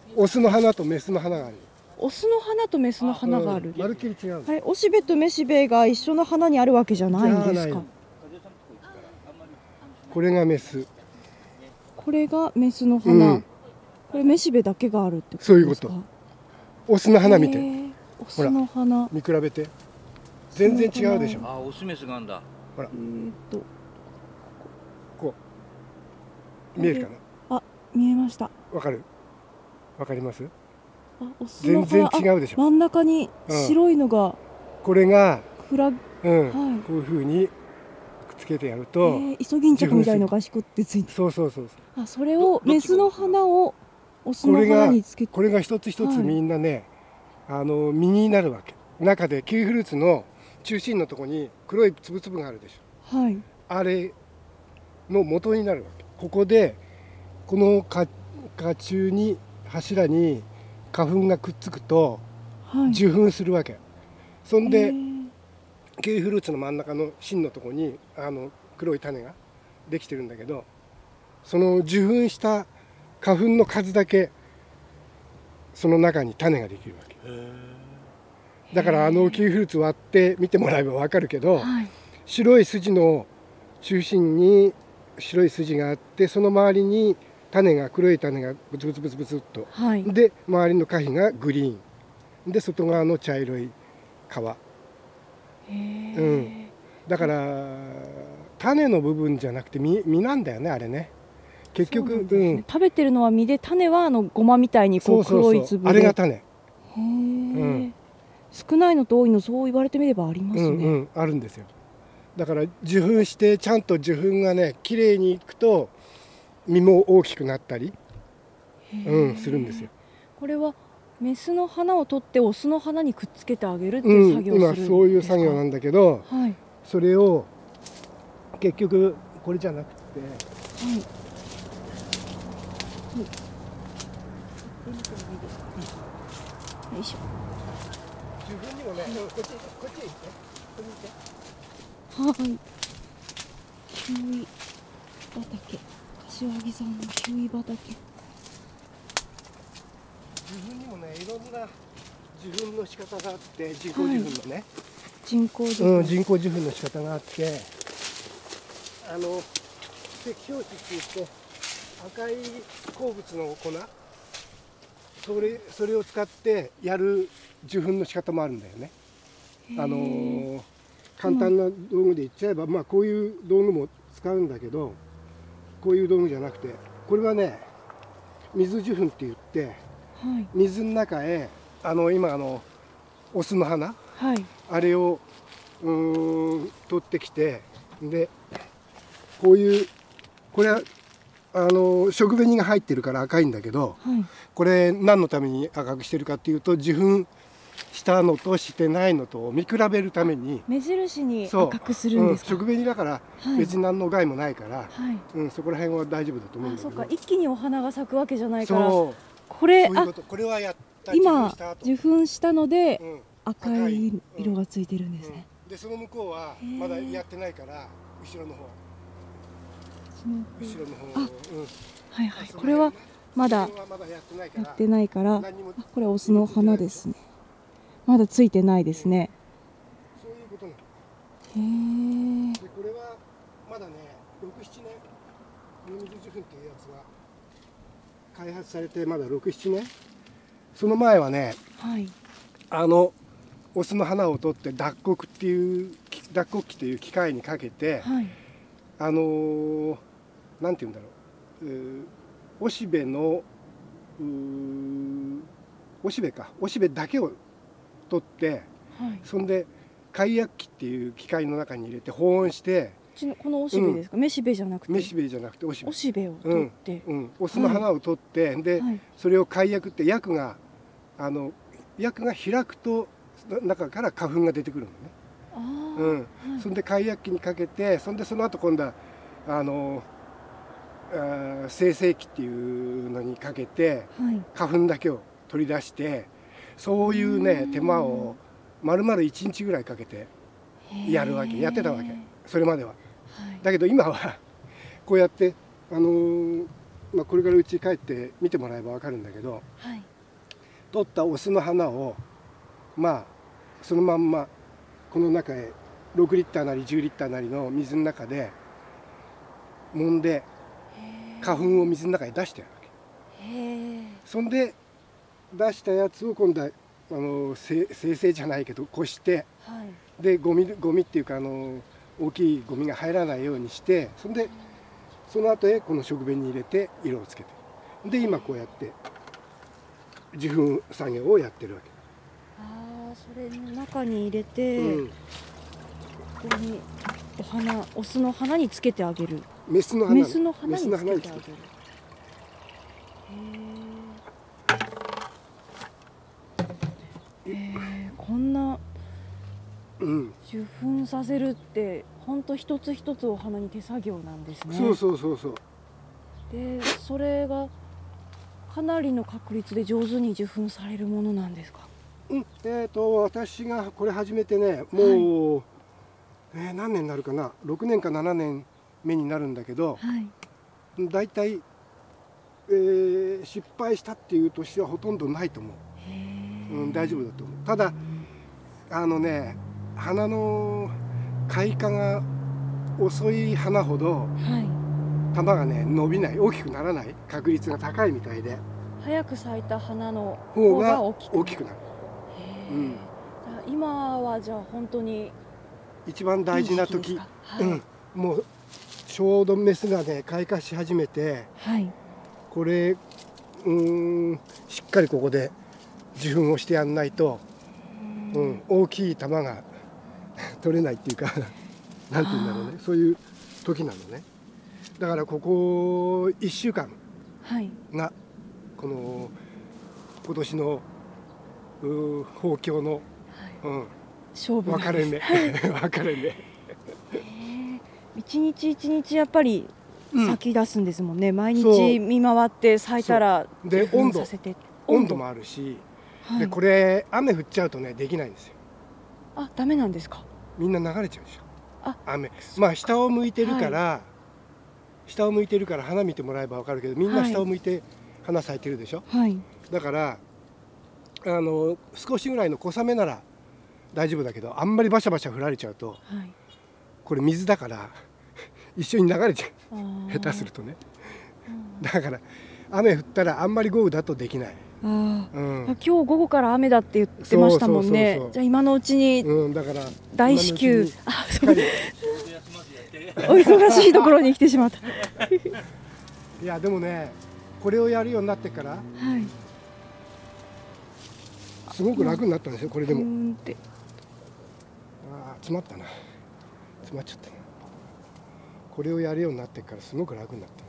オスの花とメスの花がある。 オスの花とメスの花がある。 まるっきり違う。 はい、おしべとめしべが一緒の花にあるわけじゃないんですか。 これがメス。 これがメスの花。これめしべだけがあるってことですか。 そういうこと。オスの花見て。 オスの花。 見比べて。全然違うでしょ。 あ、オスメスがあんだ。 ほら。こう見えるかな。 あ、見えました。 わかる。わかります。 全然違うでしょ。 真ん中に白いのが、 これがこういう風にくっつけてやると、 イソギンチャクみたいのがしこってついて。 そう。 あ、それをメスの花をオスの花につけて。 これが一つ一つみんなね、実になるわけ。中でキウイフルーツの中心のところに黒いつぶつぶがあるでしょ。 はい。 あれの元になるわけ。ここでこの花柱に柱に花粉がくっつくと受粉するわけ。そんでキウイフルーツの真ん中の芯のところに黒い種ができてるんだけど、その受粉した花粉の数だけその中に種ができるわけ。だからキウイフルーツ割って見てもらえば分かるけど、白い筋の中心に白い筋があって、その周りに黒い種がブツブツブツブツっと、で周りの花皮がグリーンで、外側の茶色い皮。だから種の部分じゃなくて実なんだよね、あれね。結局食べてるのは実で、種はゴマみたいにこう黒い粒で。 あれが種。 少ないのと多いの、そう言われてみればありますね。 あるんですよ。だから受粉してちゃんと受粉がね綺麗にいくと実も大きくなったりするんですよ。 これはメスの花を取ってオスの花にくっつけてあげるっていう作業をするんですか。 今そういう作業なんだけど、それを結局これじゃなくて、 よいしょ。 受粉にもね、こっち行って、 はい。キウイ畑、柏木さんのキウイ畑。 受粉にもね、いろんな受粉の仕方があって、人工受粉のね。 人工受粉。 人工受粉の仕方があって、赤標紙って言って赤い鉱物の粉、それを使ってやる受粉の仕方もあるんだよね。簡単な道具で言っちゃえば、こういう道具も使うんだけど、こういう道具じゃなくて、これはね水受粉って言って、水の中へ今オスの花、あれを取ってきて、でこれは食紅が入ってるから赤いんだけど、これ何のために赤くしてるかっていうと、受粉したのとしてないのとを見比べるために、 目印に赤くするんですか。 食紅だから別に何の害もないから、そこら辺は大丈夫だと思うんだけど。 そうか、一気にお花が咲くわけじゃないから。これはやった今受粉したので赤い色がついてるんですね。 でその向こうはまだやってないから、後ろの方。 これはまだやってないから、これオスの花ですね。まだついてないですね。 そういうことなんで、これはまだね6、7年、水受粉っていうやつが開発されてまだ6、7年。その前はね、オスの花を取って脱穀機っていう機械にかけて、なんていうんだろう、おしべだけを取って、そんで貝焼き機っていう機械の中に入れて保温して、 このおしべですか。めしべじゃなくて。 めしべじゃなくておしべを取って、 オスの花を取って、でそれを貝焼くって、薬が開くと中から花粉が出てくるのね。そんで貝焼き機にかけて、そんでその後今度は精製機っていうのにかけて、花粉だけを取り出して、そういうね手間を丸々1日ぐらいかけてやってたわけ、それまでは。だけど今はこうやってまあ、これからうち帰って見てもらえば分かるんだけど、 はい、 取ったオスの花をまあそのまんまこの中へ6リッターなり10リッターなりの水の中で揉んで花粉を水の中に出してやるわけ。そんで出したやつを今度は生成じゃないけどこして、はい、でゴミっていうか大きいゴミが入らないようにして、そんでその後へこの食紅に入れて色をつけて、で今こうやって受粉作業をやってるわけ。 ああ、それの中に入れて、ここにオスの花につけてあげる。 メスの花につけてあげる。 こんな受粉させるって本当一つ一つお花に手作業なんですね。 そう。 でそれがかなりの確率で上手に受粉されるものなんですか？ 私がこれ始めてね、もう、何年になるかな、6年か7年目になるんだけど、だいたい失敗したっていう年はほとんどないと思う。大丈夫だと思う。ただ花の開花が遅い花ほど、玉がね伸びない、大きくならない確率が高いみたいで、 早く咲いた花の方が大きくなる。今はじゃあ本当に一番大事な時、もうちょうどメスがね開花し始めて、これしっかりここで受粉をしてやんないと、大きい玉が取れないっていうかなんていうんだろうね、そういう時なのね。だからここ1週間がこの今年の豊況の分かれ目分かれ目。 一日一日やっぱり咲き出すんですもんね。毎日見回って咲いたらで温度もあるし、でこれ雨降っちゃうとねできないんですよ。 あ、ダメなんですか？ みんな流れちゃうでしょ。雨、まあ下を向いてるから、花見てもらえば分かるけど、みんな下を向いて花咲いてるでしょ。だから少しぐらいの小雨なら大丈夫だけど、あんまりバシャバシャ降られちゃうと、これ水だから一緒に流れちゃう、下手するとね。だから雨降ったらあんまり豪雨だとできない。 今日午後から雨だって言ってましたもんね。じゃあ今のうちに大至急、お忙しいところに来てしまった。 いやでもね、これをやるようになってから、すごく楽になったんですよ。これでも詰まったな、詰まっちゃったな。これをやるようになってからすごく楽になった。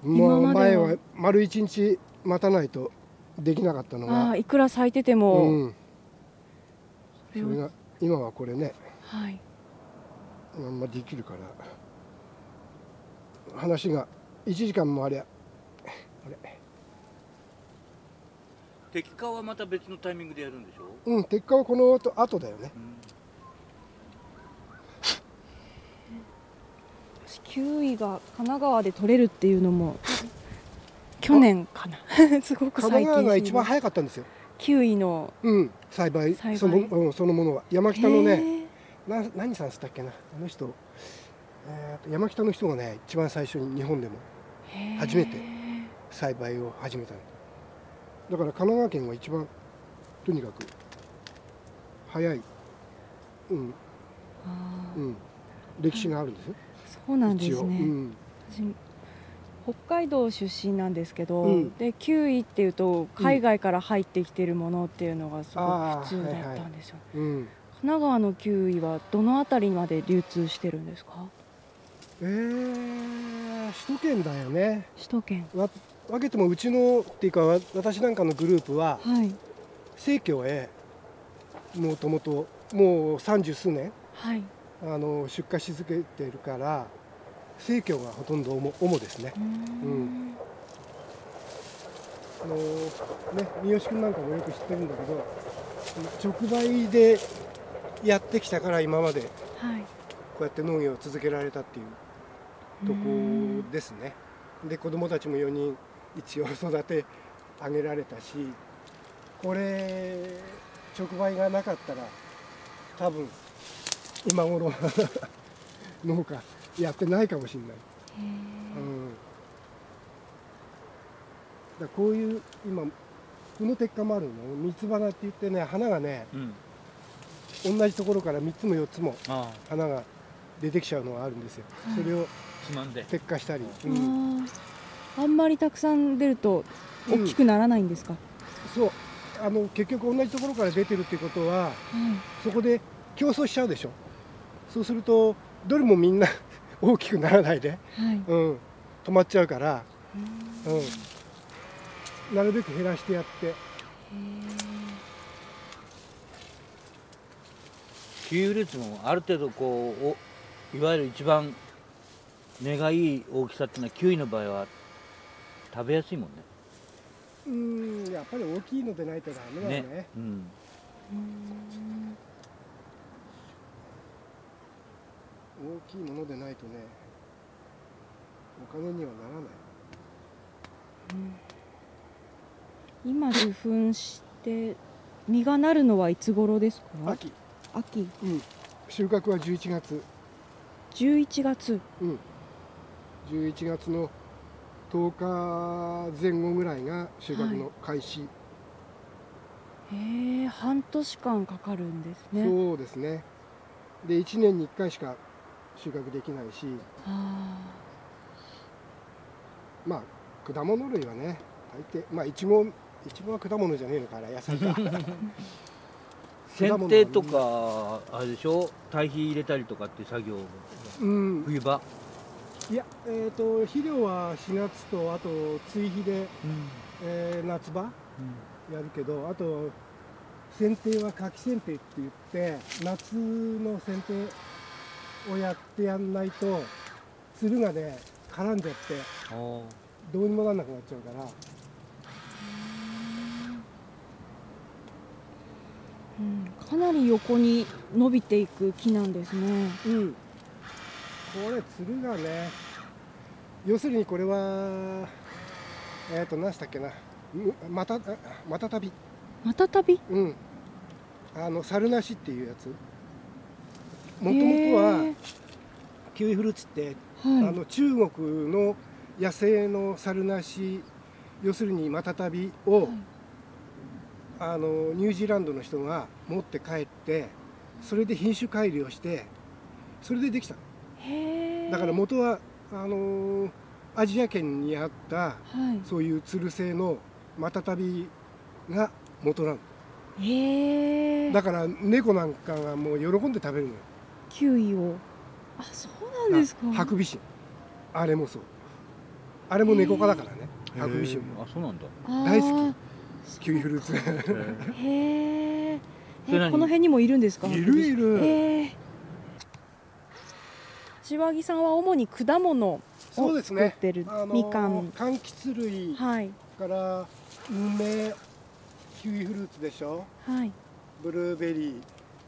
もう前は丸1日待たないとできなかったのが、 いくら咲いてても、 それが今はこれね、できるから、話が1時間もあれ。 摘果はまた別のタイミングでやるんでしょ？ 摘果はこの後だよね。 キウイが神奈川で取れるっていうのも去年かな。すごく最近。神奈川が一番早かったんですよ。 キウイの栽培そのものは。山北のね、何さんつったっけな、あの人、山北の人がね一番最初に日本でも初めて栽培を始めたの。だから神奈川県は一番とにかく早い、歴史があるんですよ。 そうなんですね。北海道出身なんですけど、でキウイっていうと海外から入ってきてるものっていうのがすごく普通だったんですよ。神奈川のキウイはどのあたりまで流通してるんですか？ 首都圏だよね。 首都圏。 分けてもうちのっていうか私なんかのグループは、生協へもともともう30数年、出荷し続けてるから、生協がほとんど主ですね。三好君なんかもよく知ってるんだけど、直売でやってきたから今までこうやって農業を続けられたっていうとこですね。 で子供たちも4人一応育て上げられたし、これ直売がなかったら多分今頃農家やってないかもしれない。だこういう今この鉄火もあるの三つ花って言ってね、花がね、同じところから3つも4つも花が出てきちゃうのがあるんですよ。それを鉄火したり。 あんまりたくさん出ると大きくならないんですか？ そう、結局同じところから出てるってことは、そこで競争しちゃうでしょ。そうするとどれもみんな大きくならないで、止まっちゃうから、なるべく減らしてやって。 キウイフルーツもある程度こういわゆる一番根がいい大きさっていうのはキウイの場合は食べやすいもんね。 やっぱり大きいのでないとダメだよね。大きいものでないとね、お金にはならない。 今受粉して実がなるのはいつ頃ですか？ 秋。収穫は11月。 11月。 11月の10日前後ぐらいが収穫の開始。 半年間かかるんですね。 そうですね。で1年に1回しか収穫できないし、まあ果物類はね、大抵いちごは果物じゃねえのかな、野菜か。 剪定とかあれでしょ、堆肥入れたりとかっていう作業、冬場。 いや、肥料は4月と、あと追肥で、夏場やるけど、あと剪定は夏季剪定って言って夏の剪定をやってやんないとつるがね絡んじゃってどうにもなんなくなっちゃうから。 かなり横に伸びていく木なんですね。 これつるがね、要するにこれは何したっけな、またたび。猿なしっていうやつ。もともとはキウイフルーツって、中国の野生の猿なし、要するにマタタビを、ニュージーランドの人が持って帰って、それで品種改良してそれでできた。だから元はアジア圏にあった、そういうつる性のマタタビが元なの。だから猫なんかがもう喜んで食べるのよ、 キウイを。あ、そうなんですか。 ハクビシン、あれもそう、あれも猫科だからね、ハクビシンも。 あ、そうなんだ。 大好きキウイフルーツ。 この辺にもいるんですか？ いる。 柏木さんは主に果物を作ってる。みかん、 柑橘類から梅、キウイフルーツでしょ、ブルーベリ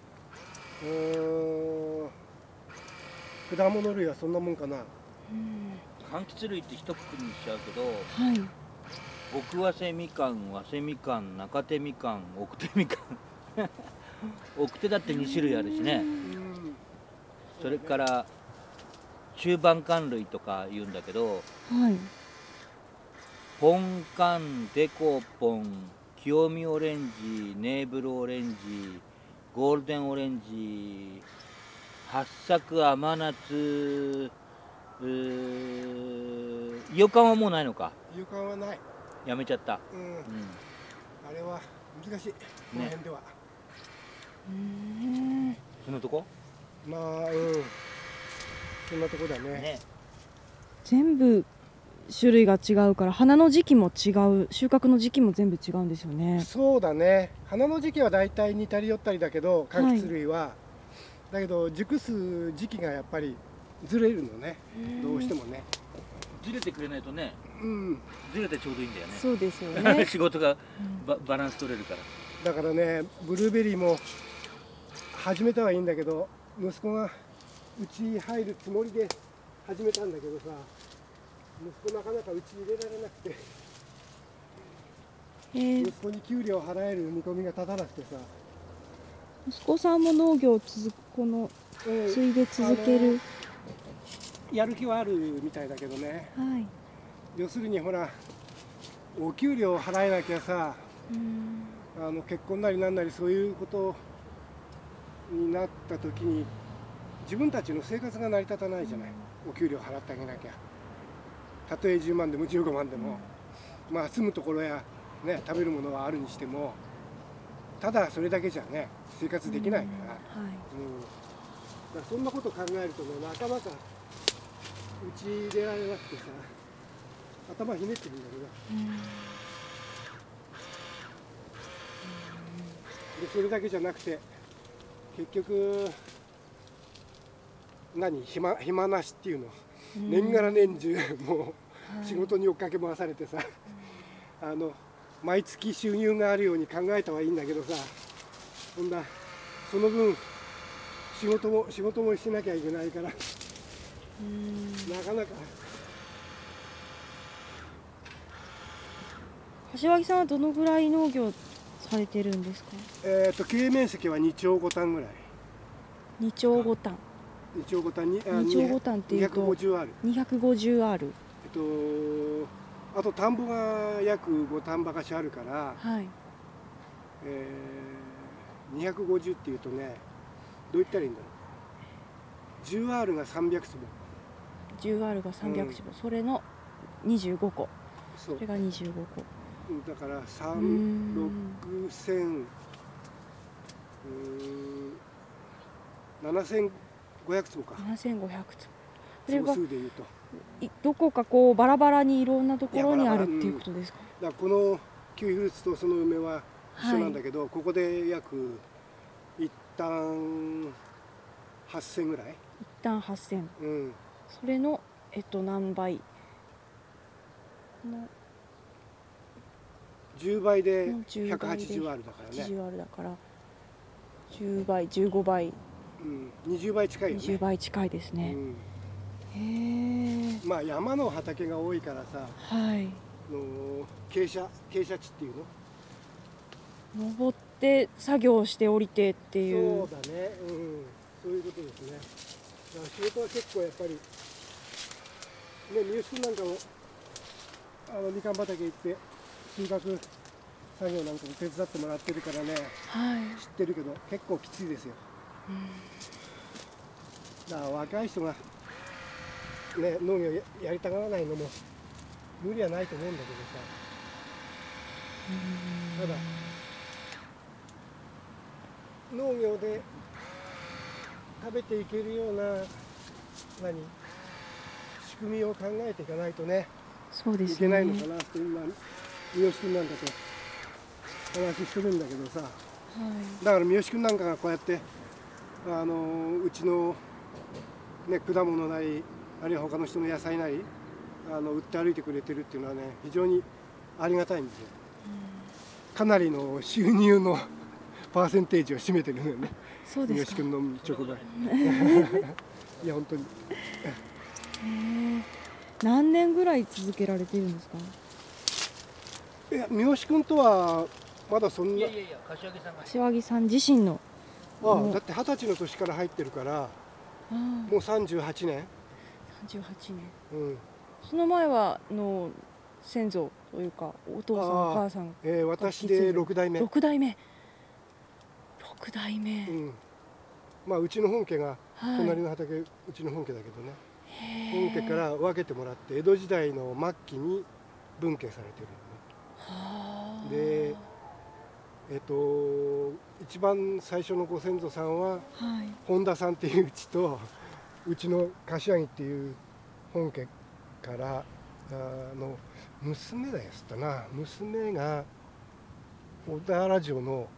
ー、果物類はそんなもんかな。 柑橘類って一括りにしちゃうけど、奥早生みかん、早生みかん、中手みかん、奥手みかん。奥手だって2種類あるしね。それから中盤柑類とか言うんだけど、ポンカン、デコポン、清見オレンジ、ネーブルオレンジ、ゴールデンオレンジ、八朔甘夏、伊予柑はもうないのか。 伊予柑はない。 やめちゃった。 あれは難しい、この辺では。 そのとこ？ まあ、そんなとこだね。 全部種類が違うから花の時期も違う、収穫の時期も全部違うんですよね。 そうだね。花の時期はだいたい似たり寄ったりだけど、柑橘類は、だけど熟す時期がやっぱりずれるのね、どうしてもね。 ずれてくれないとね、ずれてちょうどいいんだよね。 そうですよね。 仕事がバランス取れるから。 だからね、ブルーベリーも始めたはいいんだけど、息子がうち入るつもりで始めたんだけどさ、 息子なかなかうち入れられなくて、息子に給料払える見込みが立たなくてさ。 息子さんも農業を継いで続ける、 やる気はあるみたいだけどね、 はい、 要するにほらお給料を払えなきゃさ、結婚なりなんなりそういうことになった時に自分たちの生活が成り立たないじゃない、お給料払ってあげなきゃ。たとえ10万でも15万でも、まあ住むところや、ね、食べるものはあるにしても、ただそれだけじゃね生活できないから、だからそんなこと考えるとね、なかなかうち入れられなくてさ、頭ひねってるんだけど、でそれだけじゃなくて結局暇なしっていうの、年がら年中もう仕事に追っかけ回されてさ、毎月収入があるように考えたはいいんだけどさ、その分仕事もしなきゃいけないから、なかなか。 柏木さんはどのぐらい農業されてるんですか？ 経営面積は2丁5単ぐらい。 2丁5単。 2丁5単に 2丁5単っていうと 250ある。 250ある。 あと田んぼが約5単ばかしあるから、 はい、 250っていうとね、どう言ったらいいんだろう。10R が300坪。 10R が300坪、それの25個。それが25個。 だから6500、7500坪か。 7500坪。 それは数でいうとどこかこうバラバラにいろんなところにあるっていうことですか？ だからこのキウイフルーツとその梅は一緒なんだけど、ここで約一旦8000ぐらい。 一旦8000。それの何倍？この 10倍で180あるだからね。 80あるだから10倍、15倍。 20倍近いよね。 20倍近いですね。 まあ山の畑が多いからさ、傾斜地っていうの？登って作業して降りてっていう。 そうだね、そういうことですね。だから仕事は結構やっぱりね、三好君なんかもみかん畑行って収穫作業なんかも手伝ってもらってるからね、知ってるけど結構きついですよ。だから若い人がね、農業やりたがらないのも無理はないと思うんだけどさ、ただ農業で食べていけるような仕組みを考えていかないとね、いけないのかなって今三好君なんかと話してるんだけどさ、だから三好君なんかがこうやってうちの、ね、果物なりあるいは他の人の野菜なり売って歩いてくれてるっていうのはね、非常にありがたいんですよ。かなりの収入のパーセンテージを占めてるのよね。 そうですか。 三好君の直売いや本当に何年ぐらい続けられているんですか？ いや三好君とはまだそんな。 柏木さん自身の。 だって20歳の年から入ってるからもう38年。 38年。その前は先祖というかお父さんお母さん。 私で6代目。 6代目。6代目。 まあうちの本家が隣の畑、うちの本家だけどね。本家から分けてもらって江戸時代の末期に分家されてるのね。で一番最初のご先祖さんは、本田さんっていううちとうちの柏木っていう本家からの娘だよったな、娘が小田原城の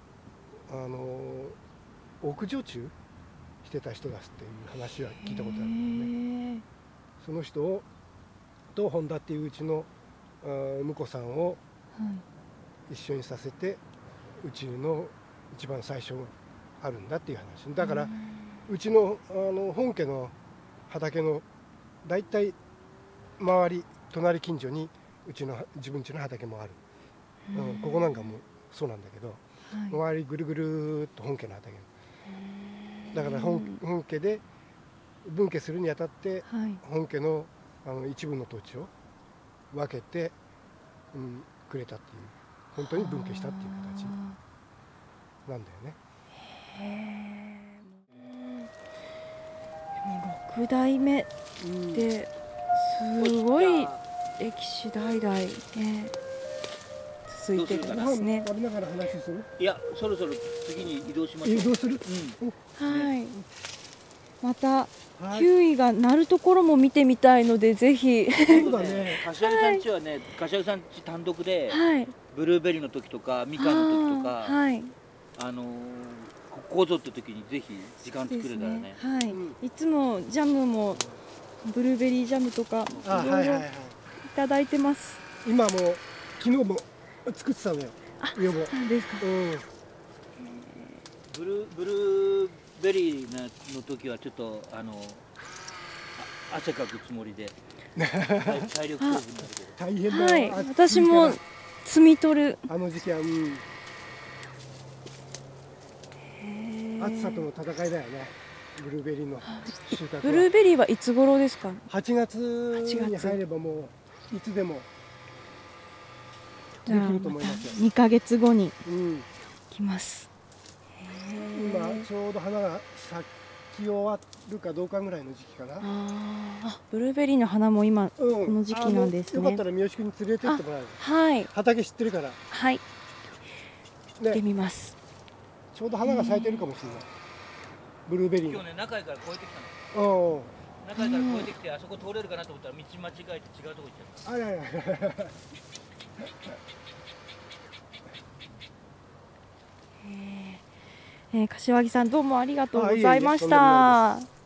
奥女中してた人だっていう話は聞いたことあるんだよね。その人と本田っていううちの婿さんを一緒にさせてうちの一番最初あるんだっていう話だから、うちの本家の畑のだいたい周り隣近所に自分家の畑もある、ここなんかもそうなんだけど、周りぐるぐるっと本家の畑だから本家で分家するにあたって、本家の一部の土地を分けて、くれたっていう、本当に分家したっていう形なんだよね。 6代目ってすごい歴史代々ね続いてるんですね。 食べながら話する？ いや、そろそろ次に移動しましょう。 移動する？ はい。またキウイがなるところも見てみたいので、ぜひ。 そうだね。 柏木さん家はね、柏木さん家単独でブルーベリーの時とかみかんの時とか、ここぞって時にぜひ時間作れたらね。 はい。いつもジャムもブルーベリージャムとかいろいろいただいてます。 今も昨日も作ってたのよ。 そうですか。 ブルーベリーの時はちょっと汗かくつもりで体力勝負になるけど大変だよ。 私も摘み取る時期は、暑さとの戦いだよね。ブルーベリーの収穫は。 ブルーベリーはいつ頃ですか ？8月に入ればもういつでもできると思いますよ。 2ヶ月後に来ます。 今ちょうど花が咲き終わるかどうかぐらいの時期かな。 ブルーベリーの花も今この時期なんですね。 よかったら三好君に連れてってもらえる？ はい。 畑知ってるから。 はい。行ってみます。 ちょうど花が咲いてるかもしれない。ブルーベリー。 今日ね、中井から越えてきたの。中井から越えてきて、あそこ通れるかなと思ったら道間違えて違うとこ行っちゃった。 あらら。 柏木さんどうもありがとうございました。